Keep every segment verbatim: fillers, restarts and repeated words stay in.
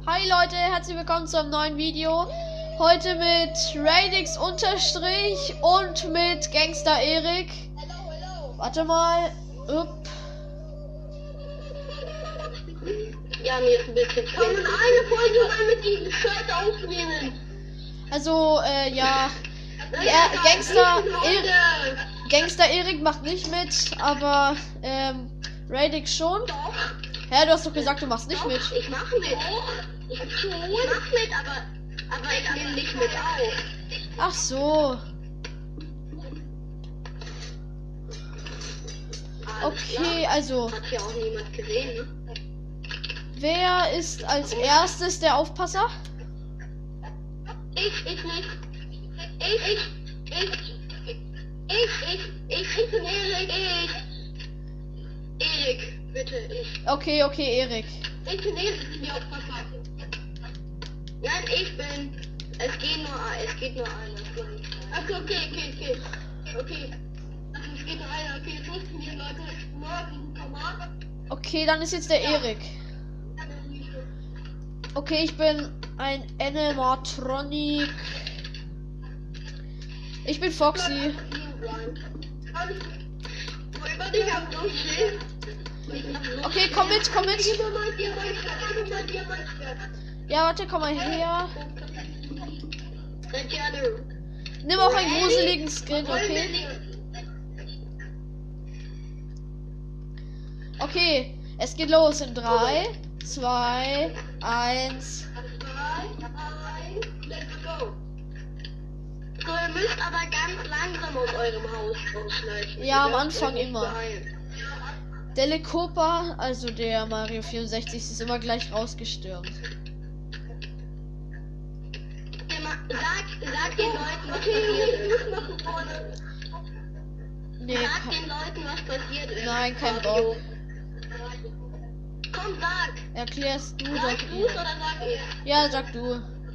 Hi Leute, herzlich willkommen zu einem neuen Video. Heute mit Radix Unterstrich und mit Gangster Erik. Warte mal. Upp. Ja, mir ist ein bisschen Kann man eine Folge mal mit diesem Shirt aufnehmen? Also, äh, ja. Er, Gangster Erik, Gangster Erik macht nicht mit, aber ähm, Radix schon. Doch. Hä, du hast doch gesagt, du machst nicht Doch, mit. ich mach mit. Ich schon. Ich mach mit, aber, aber ich nehme nicht mit auf. Ach so. Okay, also, Hat hier auch niemand gesehen, ne? wer ist als erstes der Aufpasser? Ich, ich nicht. Ich, ich, ich, ich, ich, ich, ich bin Erik, ich. Erik, bitte, ich. Okay, okay, Erik. Ich bin Erik, die Aufpasser. Nein, ich bin. Es geht nur, es geht nur einer. Achso, okay, okay, okay. Okay. Also es geht nur einer, okay, jetzt wussten die Leute morgen, Format. Okay, dann ist jetzt der Erik. Okay, ich bin ein Animatronic. Ich bin Foxy. Okay, komm mit, komm mit. Ja, warte, komm mal her. Nimm auch einen gruseligen Skin, okay? Okay, es geht los in drei, zwei, eins. So, ihr müsst aber ganz langsam aus eurem Haus rausschleichen. Ja, am Anfang immer. Der Lekopa, also der Mario vierundsechzig, ist immer gleich rausgestürmt. Sag, sag den Leuten, was passiert ist. Nee, Sag kein, den Leuten, was passiert ist. nein, kein Fabio. Bock. Komm, sag. Erklärst du Sag doch du's ihr. oder sag ich? Ja, sag du.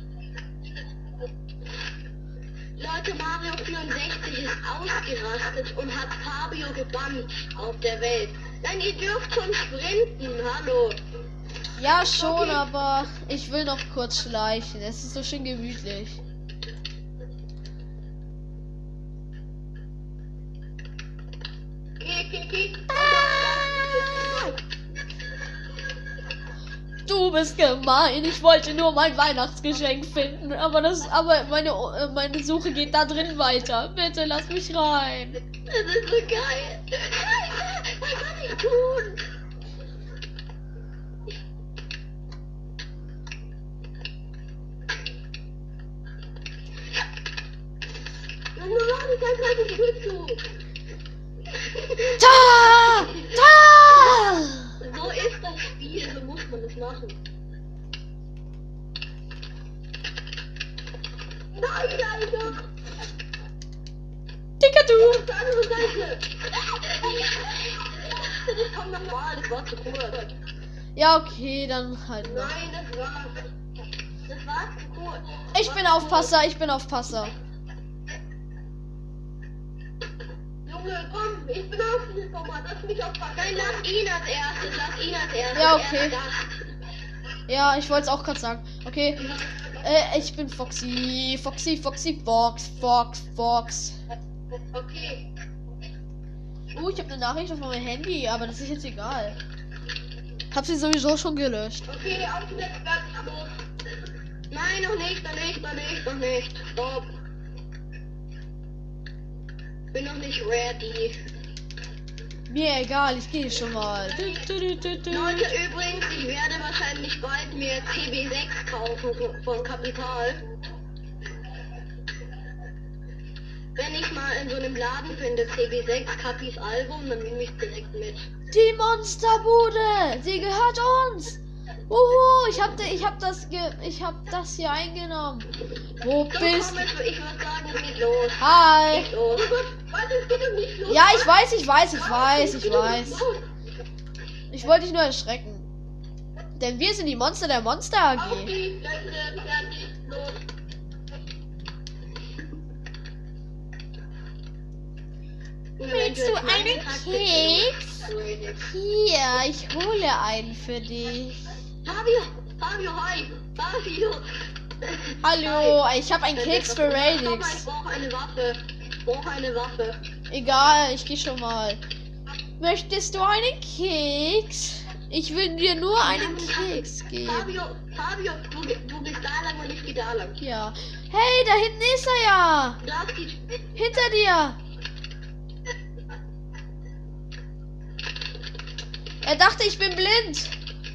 Leute, Mario vierundsechzig ist ausgerastet und hat Fabio gebannt auf der Welt. Nein, ihr dürft schon sprinten, hallo. Ja, schon, aber ich will noch kurz schleichen. Es ist so schön gemütlich. Geh, geh, geh. Du bist gemein. Ich wollte nur mein Weihnachtsgeschenk finden, aber das, aber meine, äh, meine Suche geht da drin weiter. Bitte lass mich rein. Das ist so geil. Scheiße, was kann ich tun? Junge, warte, ich kann keine Tür zu. Ta! Ta! So ist das Spiel, so muss man es machen. Nein, Alter! Dicker du! Auf der anderen Seite! Das kommt nochmal, das war zu kurz. Ja, okay, dann halt noch. Nein, das war... Das war zu kurz. Ich bin Aufpasser, ich bin Aufpasser. Junge, komm, ich bin auf diesem Format, lass mich aufpassen. Nein, lass ihn als erstes, lass ihn als erstes. Ja, okay. Er ist Gast. Ja, ich wollte es auch gerade sagen. Okay, äh, ich bin Foxy, Foxy, Foxy, Fox, Fox, Fox. Okay. Uh, ich habe eine Nachricht auf meinem Handy, aber das ist jetzt egal. Hab sie sowieso schon gelöscht. Okay, aufgesetzt, ganz los. Nein, noch nicht, noch nicht, noch nicht, noch nicht. Stopp. Bin noch nicht ready. Mir egal, ich gehe schon mal. Du, du, du, du, du. Leute, übrigens, ich werde wahrscheinlich bald mir C B sechs kaufen von Kapital. Wenn ich mal in so einem Laden finde, C B sechs, Kapis Album, dann nehme ich direkt mit. Die Monsterbude, sie gehört uns. Uhu, ich hab, ich hab das, ge ich hab das hier eingenommen. Wo So, bist komm, du? es- ich würde sagen, es geht los. Hi. Geht los. Warte, es geht doch nicht los. Ja, ich weiß, ich weiß, ich weiß, ich weiß. Ich wollte dich nur erschrecken. Denn wir sind die Monster der Monster A Auf G. die Plätze, fertig, los. Willst du einen Keks? Hier, ich hole einen für dich. Fabio, Fabio, hi! Fabio! Hallo, ich habe einen Keks für Ich Radix. brauche eine Waffe. Ich brauche eine Waffe. Egal, ich gehe schon mal. Möchtest du einen Keks? Ich will dir nur einen Keks geben. Fabio, Fabio, du, du bist da lang und ich gehe da lang. Ja. Hey, da hinten ist er ja. Du darfst die... Hinter dir. Er dachte, ich bin blind.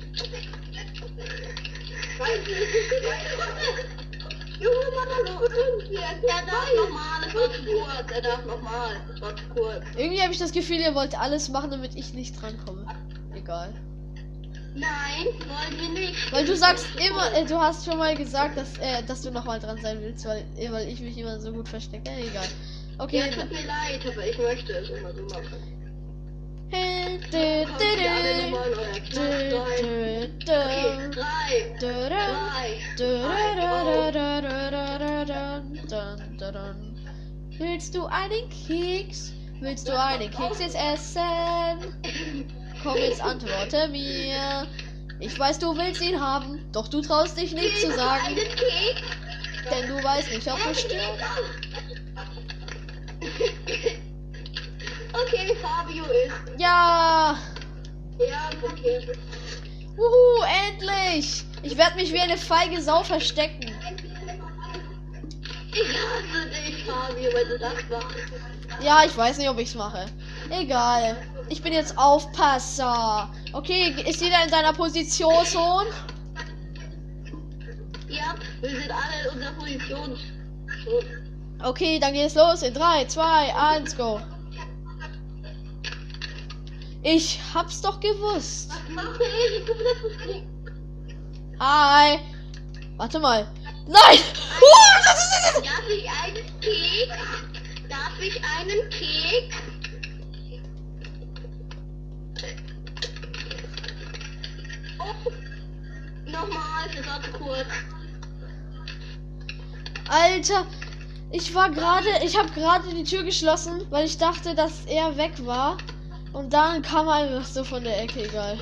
Junge Mann, irgendwie. Er darf nochmal, es war zu kurz. Er darf nochmal, es war zu kurz. Irgendwie habe ich das Gefühl, ihr wollt alles machen, damit ich nicht drankomme. Egal. Nein, wollen wir nicht. Weil du sagst immer, äh, du hast schon mal gesagt, dass, äh, dass du nochmal dran sein willst, weil, äh, weil ich mich immer so gut verstecke. Äh, egal. Okay. Ja, tut mir leid, aber ich möchte es immer so machen. Hey, Kommt dü, dü, ihr alle dü, nochmal in euer dü, Knast rein? dü, Okay, dü, drei, dü, dü, drei, dü, zwei, go. dü, dü, dü, dü, dü, dü. Willst du einen Keks? Willst du einen Keks jetzt essen? Komm, jetzt antworte mir. Ich weiß, du willst ihn haben, doch du traust dich nicht zu sagen, Einen Keks? denn du weißt nicht, ob es stimmt. Okay, Fabio ist. Ja! Ja, okay. Wuhu, endlich! Ich werde mich wie eine feige Sau verstecken. Ich hasse dich, Fabio, weil du das machst. Ja, ich weiß nicht, ob ich's mache. Egal. Ich bin jetzt Aufpasser. Okay, ist jeder in seiner Position, Sohn? Ja, wir sind alle in unserer Position. Schon. Okay, dann geht's los. In drei, zwei, eins, go. Ich hab's doch gewusst. Was macht der Erik? Du bist das nicht. Hi. Warte mal. Nein! Uh, das ist, das ist. Darf ich einen Keks? Darf ich einen Keks? Oh. Nochmal, das war zu kurz. Alter, ich war gerade, ich habe gerade die Tür geschlossen, weil ich dachte, dass er weg war. Und dann kam er einfach so von der Ecke, egal.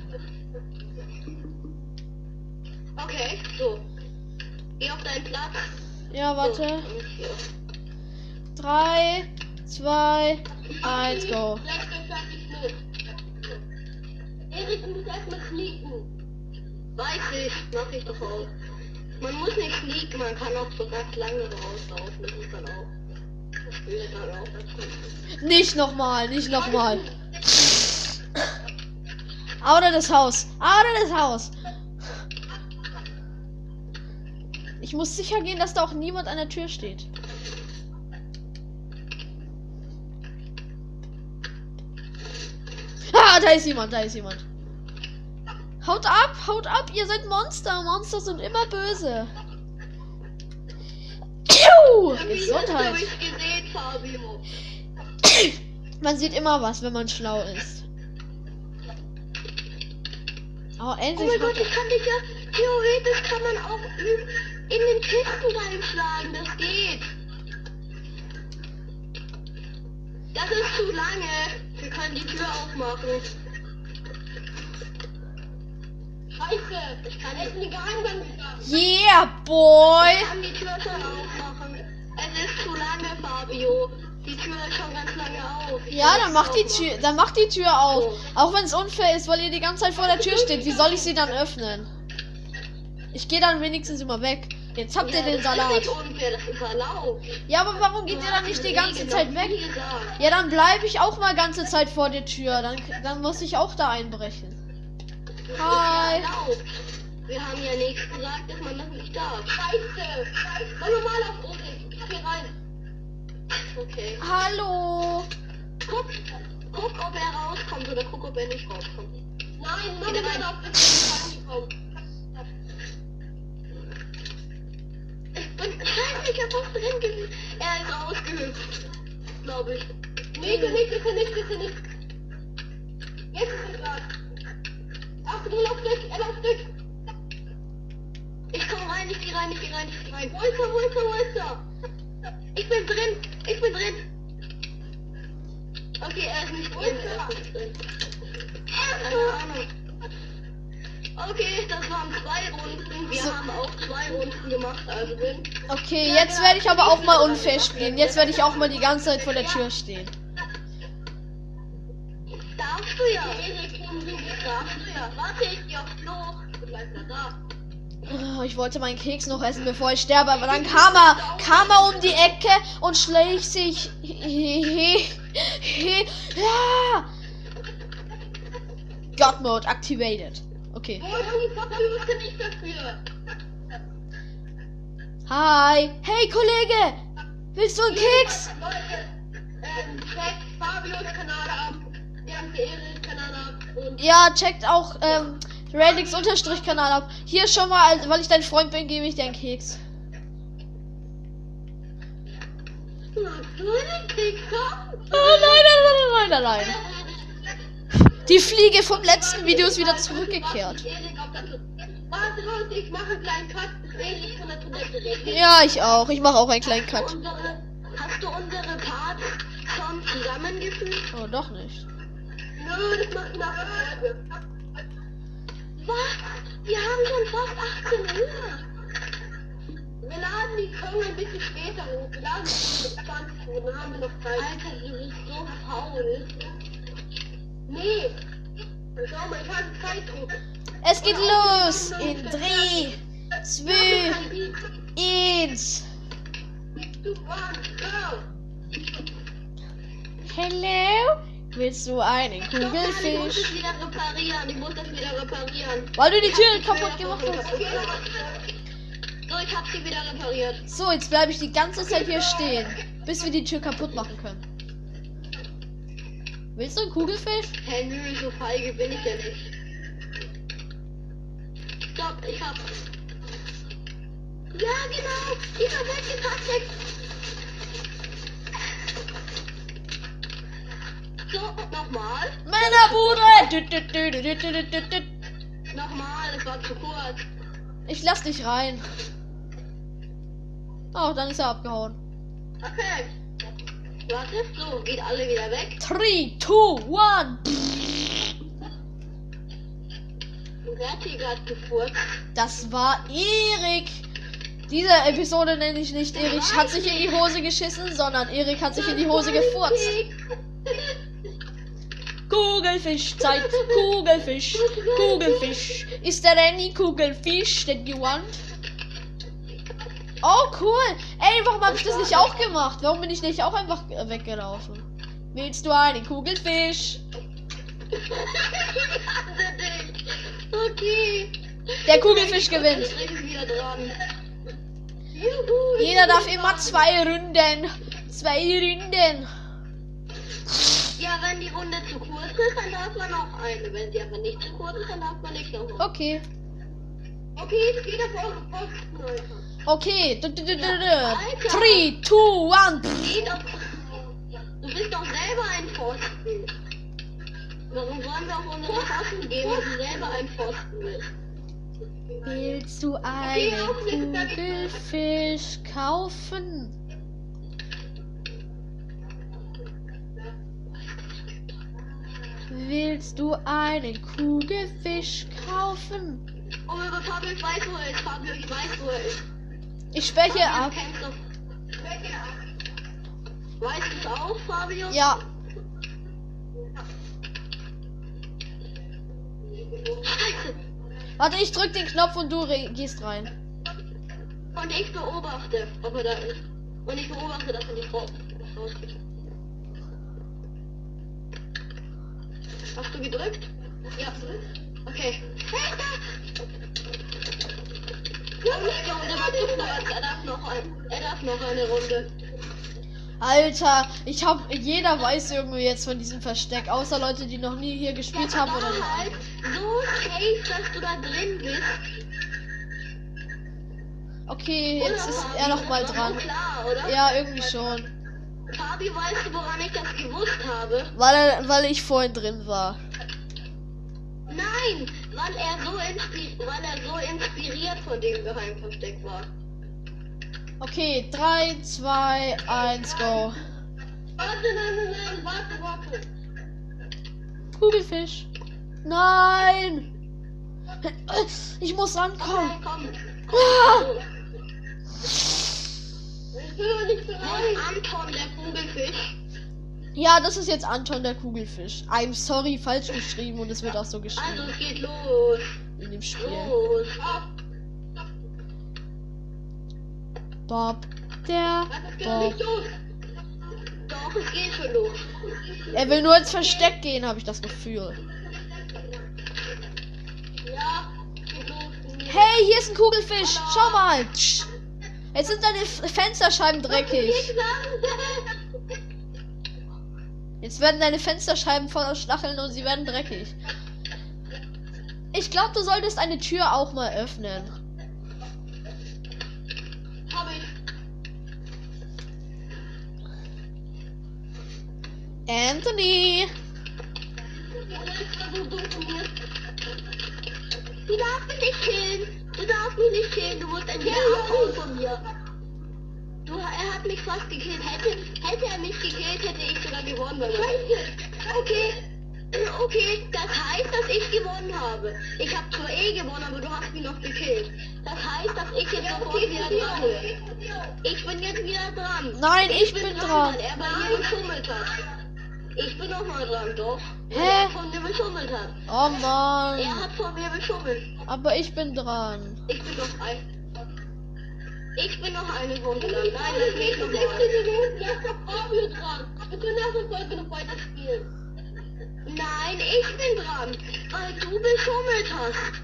Okay, so. Geh auf deinen Platz. Ja, warte. So, und hier. Drei, zwei, eins, go. Bleib so fertig mit. Erik, du musst erstmal sneaken. Weiß ich, mach ich doch auch. Man muss nicht sneaken, man kann auch so ganz lange rauslaufen. Das ist dann auch. Das spielt dann auch dazu. Nicht nochmal, nicht nochmal. Out of das Haus. Out of das Haus. Ich muss sicher gehen, dass da auch niemand an der Tür steht. Ah, da ist jemand, da ist jemand. Haut ab, haut ab, ihr seid Monster. Monster sind immer böse. Gesundheit. Ich gesehen, Fabio. Man sieht immer was, wenn man schlau ist. Oh, Oh endlich. mein Gott, hat ich kann dich ja, theoretisch kann man auch üben, in den Kisten reinschlagen, das geht. Das ist zu lange. Wir können die Tür aufmachen. Scheiße, ich kann jetzt den Geheimgang nicht. Yeah, boy. Ich kann die Tür schon aufmachen. Es ist zu lange, Fabio. Die Tür ist schon ganz lange auf. Ich Ja, kann dann nicht macht die aufmachen. Tür, dann macht die Tür auf. Auch wenn es unfair ist, weil ihr die ganze Zeit vor der Tür steht. Wie soll ich sie dann öffnen? Ich gehe dann wenigstens immer weg. Jetzt habt ihr Ja, den das Salat. ist nicht unfair, das ist erlaubt. Ja, aber warum geht Du ihr dann hast nicht die die ganze Regeln Zeit noch weg? nie gesagt. Ja, dann bleibe ich auch mal ganze Zeit vor der Tür. Dann, dann muss ich auch da einbrechen. Das Hi. ist ja erlaubt. Wir haben ja nichts gesagt, dass man das nicht darf. Scheiße! Scheiße! Mach normal auf Erik. Ich geh rein. Okay. Hallo. Guck, guck, ob er rauskommt oder guck, ob er nicht rauskommt. Nein, mach normal auf Erik. Ich bin... Scheiße, ich hab was drin gesehen. Er ist rausgehüpft. Glaube ich. Nee, ist er nicht, ist er nicht, ist er nicht. Jetzt ist er gerade. Achtung, er läuft durch, er läuft durch. Ich komm rein, ich geh rein, ich geh rein, ich geh rein. Wo ist er, wo ist er, wo ist er? Ich bin drin, ich bin drin. Okay, er ist nicht drin, er ist nicht drin. Keine Ahnung. Okay, das waren zwei Runden. Wir So. haben auch zwei Runden gemacht, also bin. Okay, jetzt werde ich aber auch mal unfair spielen. Jetzt werde ich auch mal die ganze Zeit vor der Tür stehen. Darfst du ja. Darfst du ja. Warte, ich geh aufs Klo. Du bleibst ja da. Oh, ich wollte meinen Keks noch essen, bevor ich sterbe, aber dann kam er, kam er um die Ecke und schleicht sich. Ja. God Mode activated. Okay. Oh, die Verführte nicht dafür. Hi. Hey, Kollege. Willst du einen Keks? Leute, ähm, checkt Fabios Kanal ab. Ganze Eris Kanal ab. Und Ja, checkt auch ähm, Radix-Kanal ab. Hier schon mal, also, weil ich dein Freund bin, gebe ich dir einen Keks. magst du einen Kicker? Oh nein, nein, nein, nein, nein, nein. Die Fliege vom letzten Video ist wieder zurückgekehrt. Warte, Leute, ich mache einen kleinen Cut. Ich von der Toilette reden. Ja, ich auch. Ich mache auch einen kleinen Hast Cut. du unsere, hast du unsere Parts schon zusammengefügt? Oh, doch nicht. Nö, das macht nach der Folge. Was? Wir haben schon fast achtzehn Uhr. Wir laden die Folge ein bisschen später hoch. Wir laden sie mit zwanzig Uhr, dann haben wir noch Zeit. Alter, du bist so faul. Nee. Schau mal, ich habe Zeitdruck. Es geht los. In drei, zwei, eins. Hello? Willst du einen Ich muss Kugelfisch? es wieder reparieren. Ich muss das wieder reparieren. Weil du die Ich Tür hab die kaputt Tür gemacht hast. So, ich hab sie wieder repariert. So, jetzt bleibe ich die ganze Zeit hier stehen, bis wir die Tür kaputt machen können. Willst du einen Kugelfisch? Hä, nö, so feige bin ich ja nicht. Stopp, ich hab's. Ja, genau. Dieser weggepackt. So, nochmal. Männerbude! Düt, düt, düt, düt, düt, düt, düt. Nochmal, das war zu kurz. Ich lass dich rein. Oh, dann ist er abgehauen. Okay. Warte, so, geht alle wieder weg. drei, zwei, eins. Wer hat hier gerade gefurzt? Das war Erik. Diese Episode nenne ich nicht Erik hat sich in die Hose geschissen, sondern Erik hat sich in die Hose gefurzt. Kugelfischzeit, Kugelfisch, Kugelfisch. Ist there any Kugelfisch that you want? Oh, cool. Ey, warum habe ich das nicht auch gemacht? Warum bin ich nicht auch einfach äh, weggelaufen? Willst du einen Kugelfisch? Okay. Der Kugelfisch gewinnt. Jetzt bin ich wieder dran. Juhu, Jeder ich darf bin immer dran. zwei Runden. Zwei Runden. Ja, wenn die Runde zu kurz ist, dann darf man noch eine. Wenn sie aber nicht zu kurz ist, dann darf man nicht noch eine. Okay. Okay, jetzt geht auf eure Posten, Leute. Okay. Du, du, du, du, du. Alter. Three, two, one. Geht auf... Du bist doch selber ein Pfosten. Warum wollen wir auf unsere Posten gehen, wenn du selber ein Pfosten bist? Willst du einen Kugelfisch kaufen? Willst du einen Kugelfisch kaufen? Oh mein Gott, Fabio, ich weiß, wo er ist. Fabio, ich weiß, wo er ist. Ich spreche Fabio, ab. kennst du- Spreche ab. Weißt du es auch, Fabio? Ja. Scheiße. Warte, ich drück den Knopf und du re- gehst rein. Und ich beobachte, ob er da ist. Und ich beobachte, dass er nicht raus rausgeht. Hast du gedrückt? Ja. Okay. Hey, da! Ja, ich glaube, der war zu kurz. Er darf noch ein, er darf noch eine Runde. Alter, ich hab. Jeder weiß irgendwie jetzt von diesem Versteck, außer Leute, die noch nie hier gespielt haben oder war halt nicht. so safe, dass du da drin bist. Okay, jetzt Oder, ist Fabi? er noch mal Das war dran. so klar, oder? Ja, irgendwie schon. Fabi, weißt du, woran ich das gewusst habe? Weil, er, weil ich vorhin drin war. Nein, weil er so inspiriert, weil er so inspiriert von dem Geheimversteck war. Okay, drei, zwei, eins, go. Warte, nein, nein, nein, warte, warte. Kugelfisch. Nein! Ich muss rankommen. Okay, komm. Ah! Ich will nicht so Anton, der Kugelfisch. Ja, das ist jetzt Anton, der Kugelfisch. I'm sorry, falsch geschrieben und es wird auch so Also, geschrieben es geht los. in dem Spiel. Los. Bob, der Bob. Doch, es geht schon los. Er will nur ins Versteck gehen, habe ich das Gefühl. Ja, geht los. Hey, hier ist ein Kugelfisch. Schau mal. Tsch. Jetzt sind deine F- Fensterscheiben dreckig. Jetzt werden deine Fensterscheiben voller Stacheln und sie werden dreckig. Ich glaube, du solltest eine Tür auch mal öffnen. Hab ich. Anthony. Du darfst mich nicht killen. Du darfst mich nicht killen. Du musst ein Jahr abhauen von mir. Du, er hat mich fast gekillt. Hätte, hätte er mich gekillt, hätte ich sogar gewonnen. Okay. Okay, das heißt, dass ich gewonnen habe. Ich habe zwar eh gewonnen, aber du hast mich noch gekillt. Das heißt, dass ich jetzt sofort wieder dran bin. Ich bin jetzt wieder dran. Nein, ich bin dran. Weil er bei mir geschummelt hat. Ich bin noch mal dran, doch. Hä? Weil er von mir beschummelt hat. Oh Mann. Er hat von mir beschummelt. Aber ich bin dran. Ich bin noch ein. Ich bin noch eine Runde lang. Nein, das geht noch mal. Jetzt ist doch Fabio dran. Wir können nach der Folge noch weiter spielen. Nein, ich bin dran. Weil du beschummelt hast.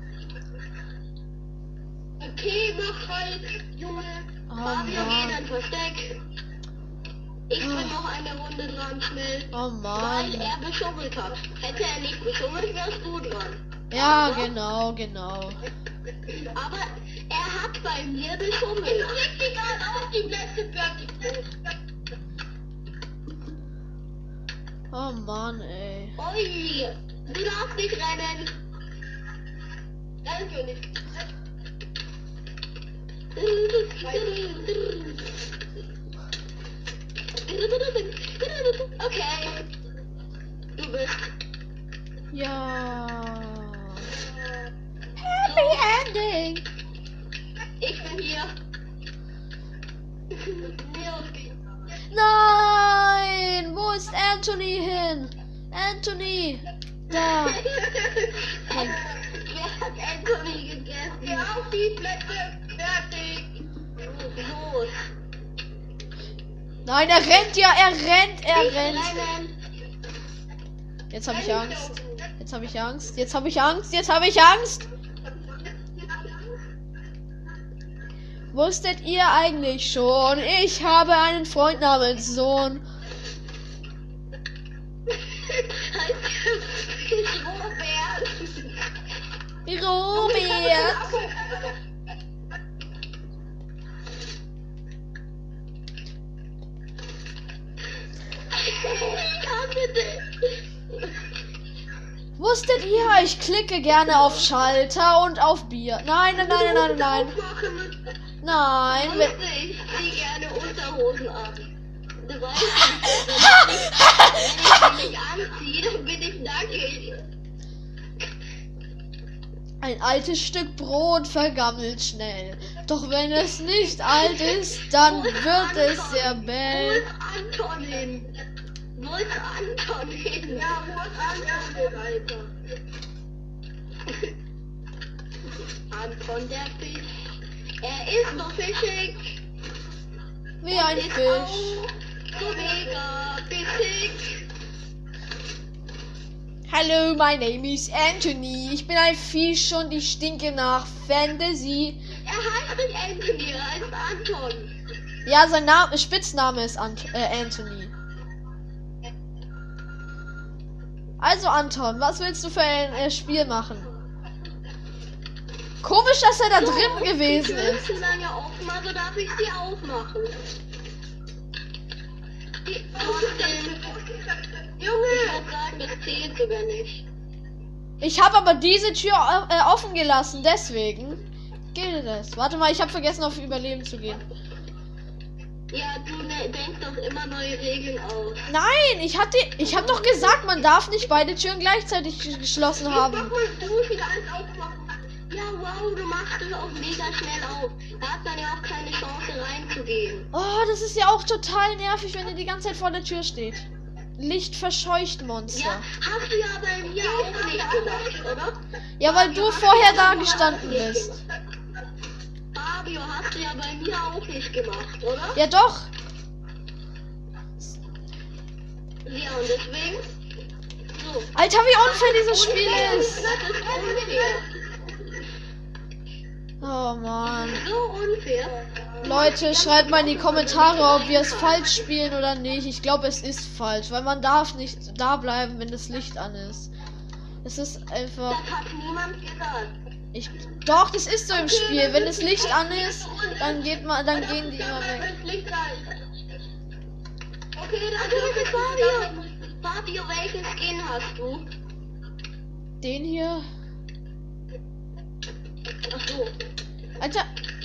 Okay, mach halt, Junge. Oh Fabio, Mann. geh in ein Versteck. Ich bin noch eine Runde dran, schnell. Oh Weil Mann. er beschummelt hat. Hätte er nicht beschummelt, wärst du dran. Ja, Aber- genau, genau. Aber er hat bei mir beschummelt. Ich krieg die gerade auf die Plätze fertig. Oh Mann, ey. Ui, du darfst nicht rennen. Danke nicht. Okay. Du bist. Ja. Happy Ending. Ich bin hier. Nein! Wo ist Anthony hin? Anthony! Da! Nein. Wer hat Anthony gegessen? Ja, auf die Plätze. Fertig. Los. Nein, er rennt ja, er rennt, er Nicht rennt. rennen. Jetzt habe ich Angst. Jetzt habe ich Angst. Jetzt habe ich Angst. Jetzt habe ich Angst. Wusstet ihr eigentlich schon? Ich habe einen Freund namens Sohn. Robert. Robert. Wusstet ihr? Ich klicke gerne auf Schalter und auf Bier. Nein, nein, nein, nein, nein, nein. Nein. Wenn, Ich zieh gerne Unterhosen an. Du weißt, wenn ich mich anziehe, dann bin ich nackig. ein altes Stück Brot vergammelt schnell. Doch wenn es nicht alt ist, dann wird es sehr Wo bell. ist Anton hin? Wo ist Anton hin? Ja, wo ist Anton hin, Alter? Anton der Fisch. Er ist noch fischig. Wie ein Ist Fisch. auch so mega fischig. Hallo, my name is Anthony. Ich bin ein Fisch und ich stinke nach Fantasy. Er heißt nicht Anthony, er heißt Anton. Ja, sein Name, Spitzname ist Ant äh, Anthony. Also Anton, was willst du für ein äh, Spiel machen? Komisch, dass er da drin gewesen Die ist. Türen sind ja offen, also darf ich sie aufmachen. Die, trotzdem. Junge! Ich würde sagen, das zählt sogar nicht. Ich habe aber diese Tür äh, offen gelassen, deswegen gilt es. Warte mal, ich habe vergessen, auf Überleben zu gehen. Ja, du ne, denkst doch immer neue Regeln aus. Nein, ich hatte, ich habe doch gesagt, man darf nicht beide Türen gleichzeitig geschlossen Mach haben. mal, du musst wieder alles aufmachen. Ja, wow, du machst es auch mega schnell auf. Da hat dann ja auch keine Chance reinzugehen. Oh, das ist ja auch total nervig, wenn ihr die ganze Zeit vor der Tür steht. Licht verscheucht, Monster. Ja, hast du ja bei mir auch nicht gemacht, oder? Ja, weil du vorher da gestanden bist. Fabio, hast du ja bei mir auch nicht gemacht, oder? Ja, doch. Ja, und deswegen? So. Alter, wie unfair dieses Spiel ist. Das ist unfair. Oh, Mann. So unfair. Leute, schreibt mal in die Kommentare, ob wir es falsch spielen oder nicht. Ich glaube, es ist falsch, weil man darf nicht da bleiben, wenn das Licht an ist. Es ist einfach... Das hat niemand gesagt. Ich, doch, das ist so im Spiel. Wenn das Licht an ist, dann geht man, dann gehen die immer weg. Okay, dann okay, Fabio. Fabio, welchen Skin hast du? Den hier. Ach so. Alter,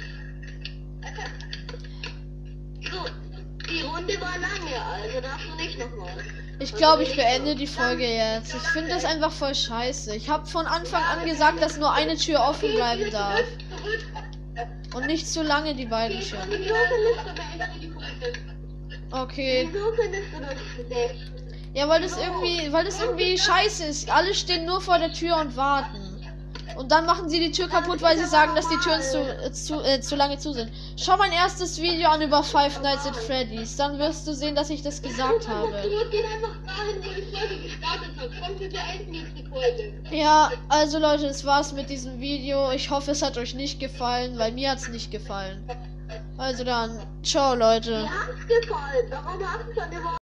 So, die Runde war lange, also darfst du nicht nochmal. ich glaube, ich beende die Folge jetzt. Ich finde das einfach voll scheiße. Ich habe von Anfang an gesagt, dass nur eine Tür offen bleiben darf. Und nicht zu lange die beiden Türen. Wieso findest du beendest die Folge? Okay. Wieso findest du das schlecht? Ja, weil das irgendwie, weil das irgendwie scheiße ist. Alle stehen nur vor der Tür und warten. Und dann machen sie die Tür kaputt, weil sie sagen, dass die Türen zu, äh, zu, äh, zu lange zu sind. Schau mein erstes Video an über Five Nights at Freddy's. Dann wirst du sehen, dass ich das gesagt habe. Du gehst einfach dahin, wo die Folge gestartet hat. Komm, wir beenden jetzt die Folge. Ja, also Leute, das war's mit diesem Video. Ich hoffe, es hat euch nicht gefallen, weil mir hat's nicht gefallen. Also dann, ciao Leute. Mir hat's gefallen. Warum hast du schon